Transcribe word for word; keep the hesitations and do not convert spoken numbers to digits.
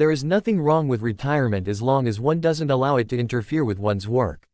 There is nothing wrong with retirement as long as one doesn't allow it to interfere with one's work.